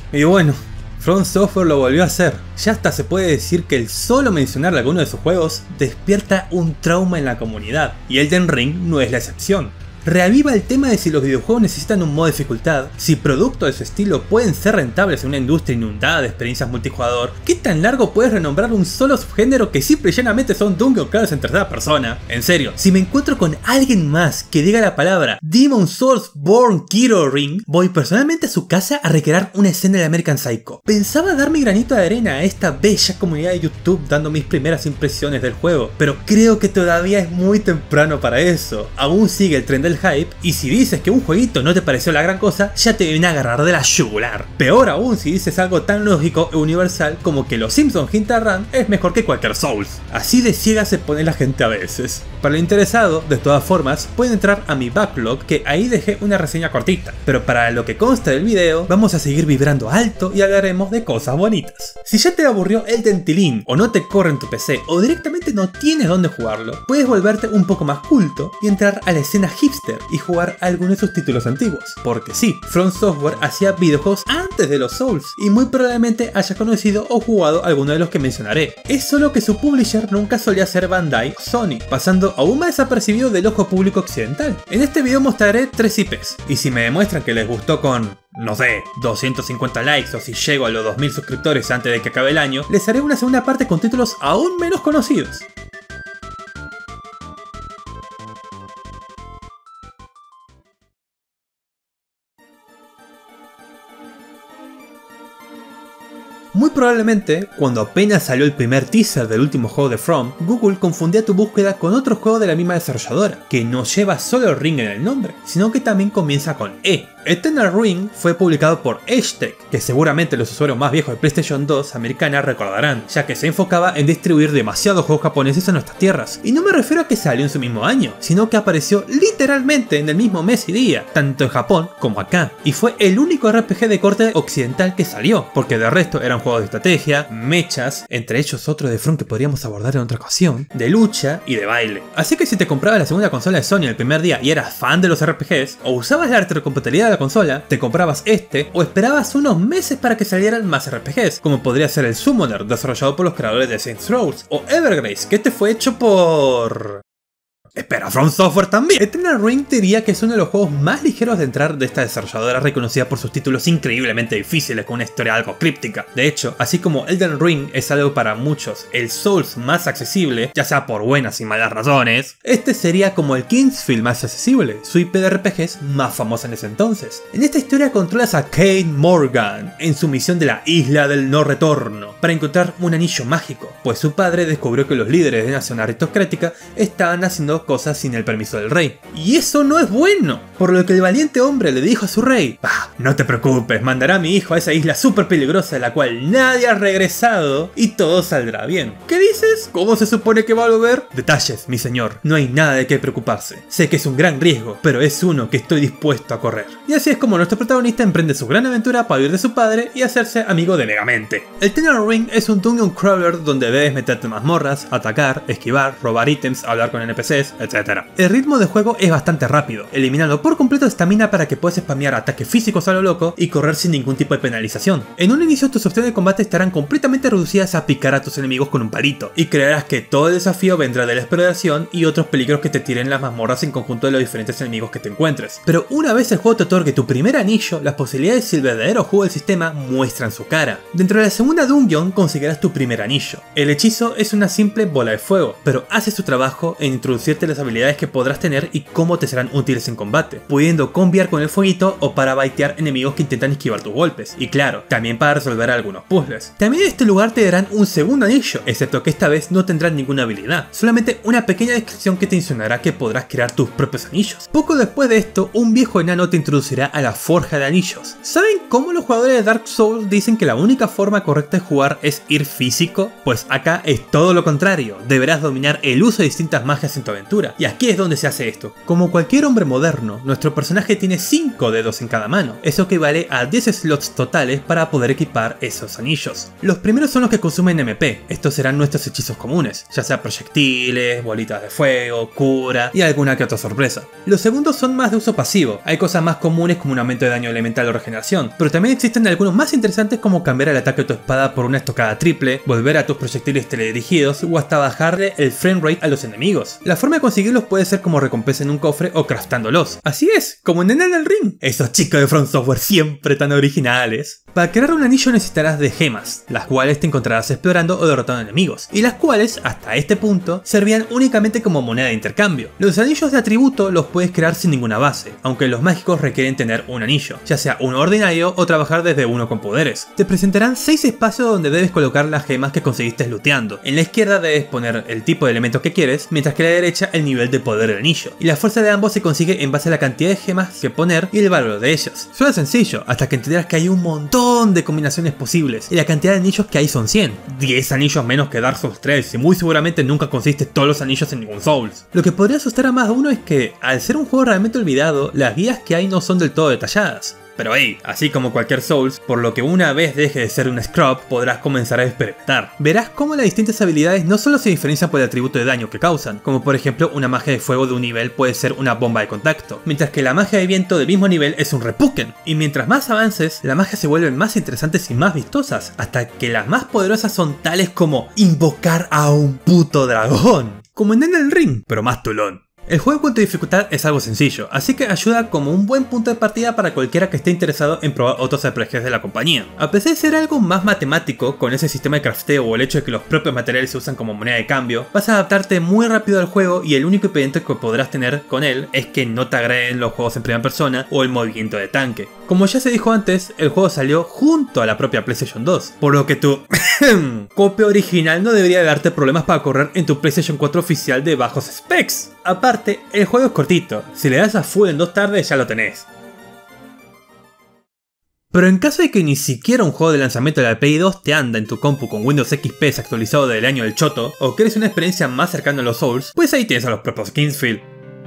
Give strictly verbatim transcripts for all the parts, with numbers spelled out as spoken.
Y bueno, From Software lo volvió a hacer. Ya hasta se puede decir que el solo mencionar alguno de sus juegos despierta un trauma en la comunidad, y Elden Ring no es la excepción. Reaviva el tema de si los videojuegos necesitan un modo de dificultad, si productos de su estilo pueden ser rentables en una industria inundada de experiencias multijugador, qué tan largo puedes renombrar un solo subgénero que simple y llanamente son dungeon crawlers en tercera persona. En serio, si me encuentro con alguien más que diga la palabra Demon Souls Born Kiro Ring, voy personalmente a su casa a recrear una escena de American Psycho. Pensaba dar mi granito de arena a esta bella comunidad de YouTube dando mis primeras impresiones del juego, pero creo que todavía es muy temprano para eso. Aún sigue el tren del hype, y si dices que un jueguito no te pareció la gran cosa, ya te viene a agarrar de la yugular. Peor aún si dices algo tan lógico e universal como que los Simpsons Hit and Run es mejor que cualquier Souls. Así de ciega se pone la gente a veces. Para el interesado, de todas formas, pueden entrar a mi backlog, que ahí dejé una reseña cortita, pero para lo que consta del video, vamos a seguir vibrando alto y hablaremos de cosas bonitas. Si ya te aburrió el Dentilín, o no te corre en tu P C, o directamente no tienes dónde jugarlo, puedes volverte un poco más culto y entrar a la escena hipster y jugar algunos de sus títulos antiguos. Porque sí, From Software hacía videojuegos antes de los Souls, y muy probablemente hayas conocido o jugado alguno de los que mencionaré. Es solo que su publisher nunca solía ser Bandai o Sony, pasando aún más desapercibido del ojo público occidental. En este video mostraré tres I Ps, y si me demuestran que les gustó con, no sé, doscientos cincuenta likes, o si llego a los dos mil suscriptores antes de que acabe el año, les haré una segunda parte con títulos aún menos conocidos. Muy probablemente, cuando apenas salió el primer teaser del último juego de From, Google confundía tu búsqueda con otro juego de la misma desarrolladora, que no lleva solo Ring en el nombre, sino que también comienza con E. Eternal Ring fue publicado por Agetec, que seguramente los usuarios más viejos de PlayStation dos americana recordarán, ya que se enfocaba en distribuir demasiados juegos japoneses en nuestras tierras. Y no me refiero a que salió en su mismo año, sino que apareció literalmente en el mismo mes y día, tanto en Japón como acá. Y fue el único R P G de corte occidental que salió, porque de resto eran juegos de estrategia, mechas, entre ellos otro de From que podríamos abordar en otra ocasión, de lucha y de baile. Así que si te comprabas la segunda consola de Sony el primer día y eras fan de los R P Gs, o usabas la retrocompatibilidad de la consola, te comprabas este, o esperabas unos meses para que salieran más R P Gs, como podría ser el Summoner, desarrollado por los creadores de Saints Row, o Evergrace, que este fue hecho por... Espera, From Software también. Eternal Ring diría que es uno de los juegos más ligeros de entrar de esta desarrolladora, reconocida por sus títulos increíblemente difíciles con una historia algo críptica. De hecho, así como Elden Ring es algo para muchos el Souls más accesible, ya sea por buenas y malas razones, este sería como el Kingsfield más accesible, su I P de R P Gs más famosa en ese entonces. En esta historia controlas a Kate Morgan en su misión de la Isla del No Retorno para encontrar un anillo mágico, pues su padre descubrió que los líderes de nación aristocrática estaban haciendo cosas sin el permiso del rey. Y eso no es bueno, por lo que el valiente hombre le dijo a su rey: ah, no te preocupes, mandará a mi hijo a esa isla súper peligrosa de la cual nadie ha regresado y todo saldrá bien. ¿Qué dices? ¿Cómo se supone que va a volver? Detalles, mi señor, no hay nada de qué preocuparse. Sé que es un gran riesgo, pero es uno que estoy dispuesto a correr. Y así es como nuestro protagonista emprende su gran aventura para huir de su padre y hacerse amigo de Megamente. El Eternal Ring es un dungeon crawler donde debes meterte en mazmorras, atacar, esquivar, robar ítems, hablar con N P Cs, etcétera. El ritmo de juego es bastante rápido, eliminando por completo estamina para que puedas spamear ataques físicos a lo loco y correr sin ningún tipo de penalización. En un inicio tus opciones de combate estarán completamente reducidas a picar a tus enemigos con un palito, y creerás que todo el desafío vendrá de la exploración y otros peligros que te tiren las mazmorras en conjunto de los diferentes enemigos que te encuentres. Pero una vez el juego te otorgue tu primer anillo, las posibilidades del verdadero juego del sistema muestran su cara. Dentro de la segunda dungeon conseguirás tu primer anillo. El hechizo es una simple bola de fuego, pero hace su trabajo en introducirte las habilidades que podrás tener y cómo te serán útiles en combate, pudiendo combiar con el fueguito o para baitear enemigos que intentan esquivar tus golpes, y claro, también para resolver algunos puzzles. También en este lugar te darán un segundo anillo, excepto que esta vez no tendrán ninguna habilidad, solamente una pequeña descripción que te insinuará que podrás crear tus propios anillos. Poco después de esto, un viejo enano te introducirá a la forja de anillos. ¿Saben cómo los jugadores de Dark Souls dicen que la única forma correcta de jugar es ir físico? Pues acá es todo lo contrario, deberás dominar el uso de distintas magias en tu aventura. lectura. Y aquí es donde se hace esto. Como cualquier hombre moderno, nuestro personaje tiene cinco dedos en cada mano. Eso equivale a diez slots totales para poder equipar esos anillos. Los primeros son los que consumen M P. Estos serán nuestros hechizos comunes, ya sea proyectiles, bolitas de fuego, cura y alguna que otra sorpresa. Los segundos son más de uso pasivo. Hay cosas más comunes como un aumento de daño elemental o regeneración, pero también existen algunos más interesantes como cambiar el ataque de tu espada por una estocada triple, volver a tus proyectiles teledirigidos o hasta bajarle el frame rate a los enemigos. La forma de conseguirlos puede ser como recompensa en un cofre o craftándolos. Así es, como en Elden Ring. Esos chicos de From Software siempre tan originales. Para crear un anillo necesitarás de gemas, las cuales te encontrarás explorando o derrotando enemigos, y las cuales, hasta este punto, servían únicamente como moneda de intercambio. Los anillos de atributo los puedes crear sin ninguna base, aunque los mágicos requieren tener un anillo, ya sea uno ordinario o trabajar desde uno con poderes. Te presentarán seis espacios donde debes colocar las gemas que conseguiste looteando. En la izquierda debes poner el tipo de elemento que quieres, mientras que a la derecha el nivel de poder del anillo, y la fuerza de ambos se consigue en base a la cantidad de gemas que poner y el valor de ellas. Suena sencillo, hasta que entenderás que hay un montón de combinaciones posibles, y la cantidad de anillos que hay son cien. diez anillos menos que Dark Souls tres, y muy seguramente nunca consiste todos los anillos en ningún Souls. Lo que podría asustar a más de uno es que, al ser un juego realmente olvidado, las guías que hay no son del todo detalladas. Pero hey, así como cualquier Souls, por lo que una vez deje de ser un scrub, podrás comenzar a experimentar. Verás cómo las distintas habilidades no solo se diferencian por el atributo de daño que causan, como por ejemplo una magia de fuego de un nivel puede ser una bomba de contacto, mientras que la magia de viento del mismo nivel es un reppuken. Y mientras más avances, las magias se vuelven más interesantes y más vistosas, hasta que las más poderosas son tales como invocar a un puto dragón, como en Elden Ring, pero más tulón. El juego en cuanto a dificultad es algo sencillo, así que ayuda como un buen punto de partida para cualquiera que esté interesado en probar otros R P Gs de la compañía. A pesar de ser algo más matemático, con ese sistema de crafteo o el hecho de que los propios materiales se usan como moneda de cambio, vas a adaptarte muy rápido al juego y el único impedimento que podrás tener con él es que no te agreden los juegos en primera persona o el movimiento de tanque. Como ya se dijo antes, el juego salió junto a la propia PlayStation dos, por lo que tu copia original no debería darte problemas para correr en tu PlayStation cuatro oficial de bajos specs. Aparte, el juego es cortito, si le das a full en dos tardes ya lo tenés. Pero en caso de que ni siquiera un juego de lanzamiento de la Play dos te anda en tu compu con Windows X P actualizado del año del choto, o quieres una experiencia más cercana a los Souls, pues ahí tienes a los propios Kingsfield.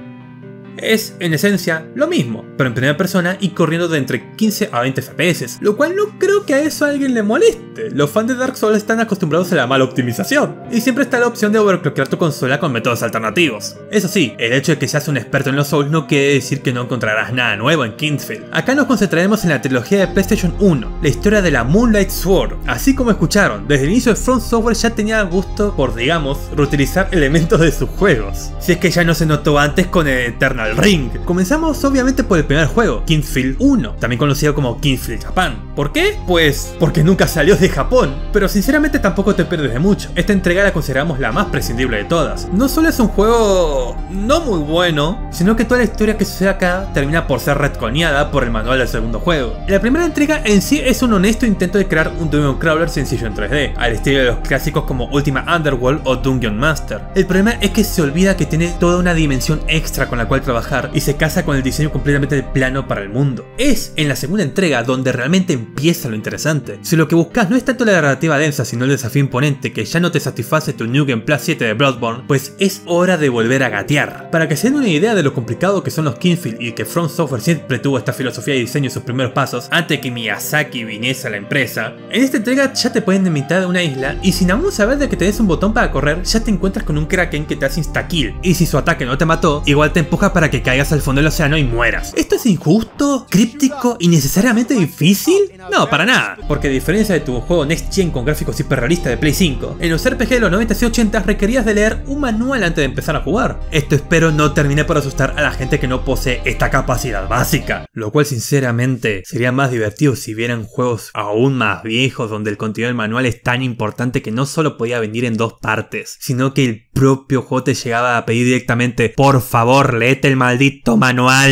Es, en esencia, lo mismo, pero en primera persona y corriendo de entre quince a veinte F P S, lo cual no creo que a eso a alguien le moleste. Los fans de Dark Souls están acostumbrados a la mala optimización, y siempre está la opción de overclockear tu consola con métodos alternativos. Eso sí, el hecho de que seas un experto en los Souls no quiere decir que no encontrarás nada nuevo en Kingsfield. Acá nos concentraremos en la trilogía de PlayStation uno, la historia de la Moonlight Sword. Así como escucharon, desde el inicio de From Software ya tenía gusto por, digamos, reutilizar elementos de sus juegos. Si es que ya no se notó antes con el Eternal Ring. Comenzamos obviamente por el primer juego, Kingsfield uno, también conocido como Kingsfield Japan. ¿Por qué? Pues porque nunca salió de Japón, pero sinceramente tampoco te pierdes de mucho. Esta entrega la consideramos la más prescindible de todas. No solo es un juego no muy bueno, sino que toda la historia que sucede acá termina por ser retconeada por el manual del segundo juego. La primera entrega en sí es un honesto intento de crear un Dungeon Crawler sencillo en tres D, al estilo de los clásicos como Ultima Underworld o Dungeon Master. El problema es que se olvida que tiene toda una dimensión extra con la cual trabajar y se casa con el diseño completamente plano para el mundo. Es en la segunda entrega donde realmente empieza lo interesante. Si lo que buscas no es tanto la narrativa densa sino el desafío imponente que ya no te satisface tu New Game Plus siete de Bloodborne, pues es hora de volver a gatear. Para que se den una idea de lo complicado que son los Kingsfield y que From Software siempre tuvo esta filosofía de diseño en sus primeros pasos antes de que Miyazaki viniese a la empresa, en esta entrega ya te ponen en mitad de una isla y sin aún saber de que te des un botón para correr ya te encuentras con un Kraken que te hace insta-kill, y si su ataque no te mató, igual te empuja para que caigas al fondo del océano y mueras. ¿Esto es injusto, críptico y necesariamente difícil? No, para nada, porque a diferencia de tu juego Next Gen con gráficos hiperrealistas de Play cinco, en los R P G de los noventas y ochentas requerías de leer un manual antes de empezar a jugar. Esto espero no termine por asustar a la gente que no posee esta capacidad básica, lo cual sinceramente sería más divertido si vieran juegos aún más viejos donde el contenido del manual es tan importante que no solo podía venir en dos partes, sino que el propio juego te llegaba a pedir directamente: por favor, léete el maldito manual.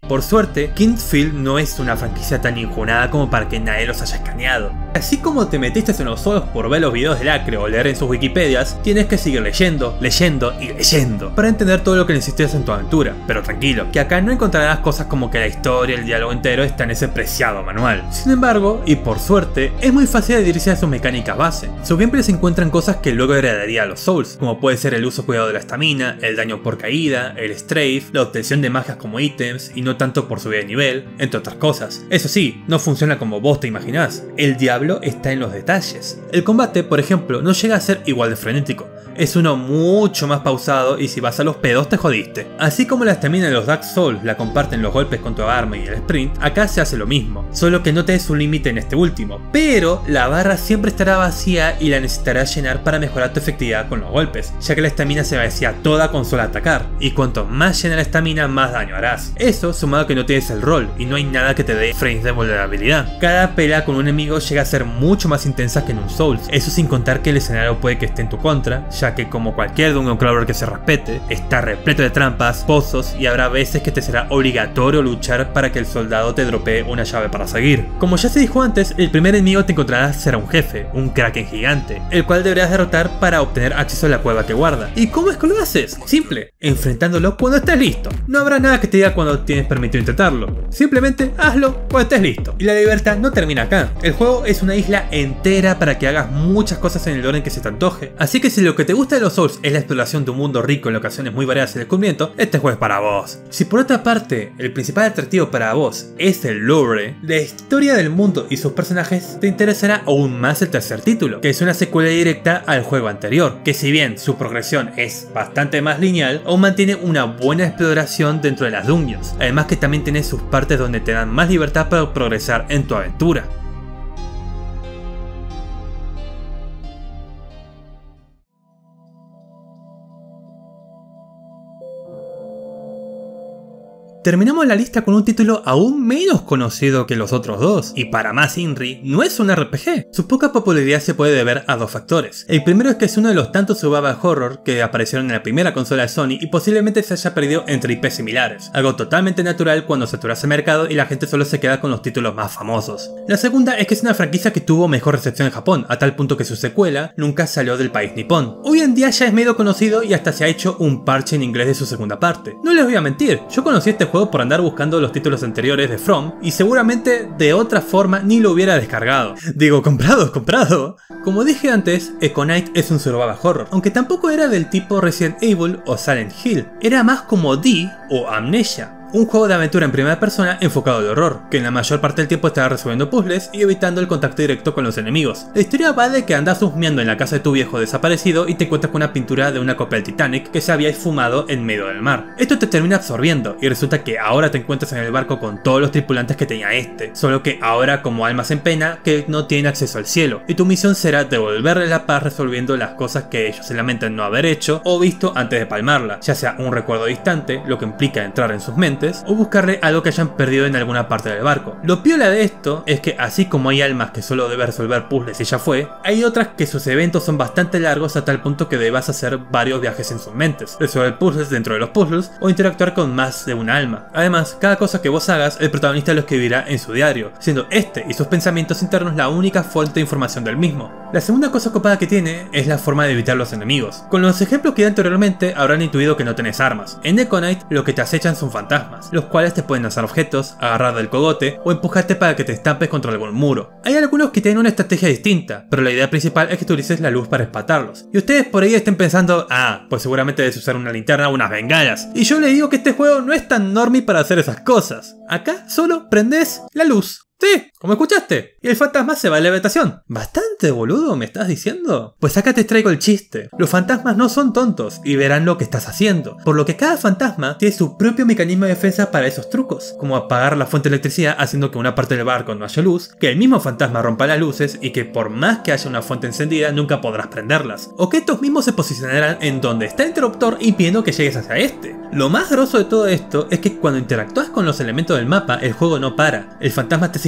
Por suerte, Kingfield no es una franquicia tan injunada como para que nadie los haya escaneado. Así como te metiste en los Souls por ver los videos de Lacre o leer en sus Wikipedias, tienes que seguir leyendo, leyendo y leyendo para entender todo lo que necesitas en tu aventura. Pero tranquilo, que acá no encontrarás cosas como que la historia y el diálogo entero está en ese preciado manual. Sin embargo, y por suerte, es muy fácil adherirse a sus mecánicas base. Su gameplay se encuentra en cosas que luego heredaría a los Souls, como puede ser el uso cuidado de la estamina, el daño por caída, el strafe, la obtención de magias como ítems y no tanto por subida de nivel, entre otras cosas. Eso sí, no funciona como vos te imaginás. El diablo está en los detalles. El combate, por ejemplo, no llega a ser igual de frenético. Es uno mucho más pausado y si vas a los pedos te jodiste. Así como la estamina de los Dark Souls la comparten los golpes con tu arma y el sprint, acá se hace lo mismo, solo que no tenés un límite en este último, pero la barra siempre estará vacía y la necesitarás llenar para mejorar tu efectividad con los golpes, ya que la estamina se vacía toda con solo atacar, y cuanto más llena la estamina más daño harás. Eso sumado a que no tienes el rol y no hay nada que te dé frames de vulnerabilidad. Cada pelea con un enemigo llega a ser mucho más intensa que en un Souls, eso sin contar que el escenario puede que esté en tu contra, ya que como cualquier dungeon crawler que se respete, está repleto de trampas, pozos y habrá veces que te será obligatorio luchar para que el soldado te dropee una llave para seguir. Como ya se dijo antes, el primer enemigo te encontrarás será un jefe, un kraken gigante, el cual deberás derrotar para obtener acceso a la cueva que guarda. ¿Y cómo es que lo haces? Simple, enfrentándolo cuando estés listo. No habrá nada que te diga cuando tienes permitido intentarlo, simplemente hazlo cuando estés listo. Y la libertad no termina acá, el juego es una isla entera para que hagas muchas cosas en el orden que se te antoje, así que si lo que te gusta de los Souls es la exploración de un mundo rico en locaciones muy variadas y descubrimiento, este juego es para vos. Si por otra parte, el principal atractivo para vos es el lore, la historia del mundo y sus personajes, te interesará aún más el tercer título, que es una secuela directa al juego anterior, que si bien su progresión es bastante más lineal, aún mantiene una buena exploración dentro de las dungeons, además que también tiene sus partes donde te dan más libertad para progresar en tu aventura. Terminamos la lista con un título aún menos conocido que los otros dos, y para más Inri, no es un R P G. Su poca popularidad se puede deber a dos factores. El primero es que es uno de los tantos survival horror que aparecieron en la primera consola de Sony y posiblemente se haya perdido entre I P similares, algo totalmente natural cuando saturas el mercado y la gente solo se queda con los títulos más famosos. La segunda es que es una franquicia que tuvo mejor recepción en Japón, a tal punto que su secuela nunca salió del país nipón. Hoy en día ya es medio conocido y hasta se ha hecho un parche en inglés de su segunda parte. No les voy a mentir, yo conocí este juego por andar buscando los títulos anteriores de From y seguramente de otra forma ni lo hubiera descargado. Digo, comprado, comprado. Como dije antes, Echo Night es un survival horror, aunque tampoco era del tipo Resident Evil o Silent Hill, era más como D o Amnesia. Un juego de aventura en primera persona enfocado al horror, que en la mayor parte del tiempo estará resolviendo puzzles y evitando el contacto directo con los enemigos. La historia va de que andas husmeando en la casa de tu viejo desaparecido y te encuentras con una pintura de una copia del Titanic que se había esfumado en medio del mar. Esto te termina absorbiendo y resulta que ahora te encuentras en el barco con todos los tripulantes que tenía este, solo que ahora como almas en pena que no tienen acceso al cielo, y tu misión será devolverle la paz resolviendo las cosas que ellos se lamentan no haber hecho o visto antes de palmarla, ya sea un recuerdo distante, lo que implica entrar en sus mentes, o buscarle algo que hayan perdido en alguna parte del barco. Lo piola de esto es que así como hay almas que solo deben resolver puzzles y ya fue, hay otras que sus eventos son bastante largos a tal punto que debas hacer varios viajes en sus mentes, resolver puzzles dentro de los puzzles o interactuar con más de una alma. Además, cada cosa que vos hagas, el protagonista lo escribirá en su diario, siendo este y sus pensamientos internos la única fuente de información del mismo. La segunda cosa copada que tiene es la forma de evitar los enemigos. Con los ejemplos que di anteriormente habrán intuido que no tenés armas. En Echo Night lo que te acechan son fantasmas, los cuales te pueden lanzar objetos, agarrar del cogote o empujarte para que te estampes contra algún muro. Hay algunos que tienen una estrategia distinta, pero la idea principal es que utilices la luz para espantarlos. Y ustedes por ahí estén pensando, ah, pues seguramente debes usar una linterna o unas bengalas. Y yo les digo que este juego no es tan normie para hacer esas cosas. Acá solo prendes la luz. Sí, como escuchaste. Y el fantasma se va a la habitación. ¿Bastante boludo me estás diciendo? Pues acá te traigo el chiste. Los fantasmas no son tontos y verán lo que estás haciendo. Por lo que cada fantasma tiene su propio mecanismo de defensa para esos trucos. Como apagar la fuente de electricidad haciendo que una parte del barco no haya luz, que el mismo fantasma rompa las luces y que por más que haya una fuente encendida nunca podrás prenderlas. O que estos mismos se posicionarán en donde está el interruptor impidiendo que llegues hacia este. Lo más grosso de todo esto es que cuando interactúas con los elementos del mapa el juego no para. El fantasma te seguirá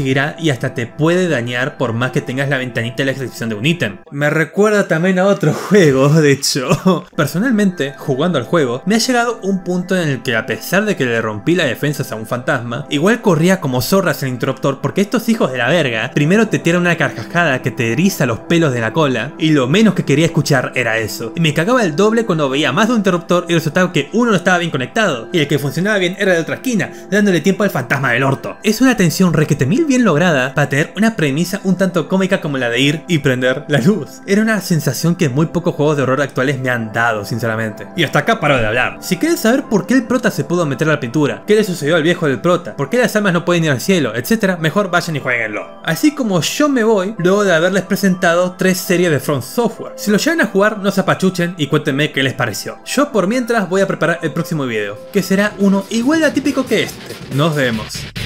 y hasta te puede dañar por más que tengas la ventanita de la extracción de un ítem. Me recuerda también a otro juego, de hecho. Personalmente, jugando al juego, me ha llegado un punto en el que a pesar de que le rompí las defensas a un fantasma, igual corría como zorras el interruptor porque estos hijos de la verga primero te tiran una carcajada que te eriza los pelos de la cola y lo menos que quería escuchar era eso. Y me cagaba el doble cuando veía más de un interruptor y resultaba que uno no estaba bien conectado y el que funcionaba bien era de otra esquina, dándole tiempo al fantasma del orto. Es una tensión requete mil bien lograda para tener una premisa un tanto cómica como la de ir y prender la luz. Era una sensación que muy pocos juegos de horror actuales me han dado, sinceramente. Y hasta acá paro de hablar. Si quieres saber por qué el prota se pudo meter a la pintura, qué le sucedió al viejo del prota, por qué las almas no pueden ir al cielo, etcétera, mejor vayan y jueguenlo. Así como yo me voy luego de haberles presentado tres series de From Software. Si lo llegan a jugar, no se apachuchen y cuéntenme qué les pareció. Yo por mientras voy a preparar el próximo video, que será uno igual de atípico que este. Nos vemos.